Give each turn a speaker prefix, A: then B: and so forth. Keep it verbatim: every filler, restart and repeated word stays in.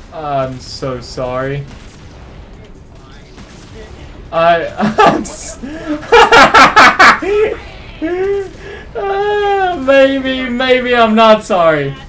A: I'm so sorry. I... uh, maybe, maybe I'm not sorry.